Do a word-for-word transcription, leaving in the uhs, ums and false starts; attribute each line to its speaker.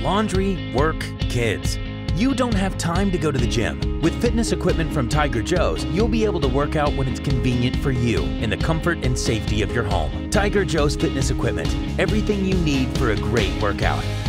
Speaker 1: laundry, work, kids. You don't have time to go to the gym. With fitness equipment from Tiger Joe's, you'll be able to work out when it's convenient for you in the comfort and safety of your home. Tiger Joe's Fitness Equipment. Everything you need for a great workout.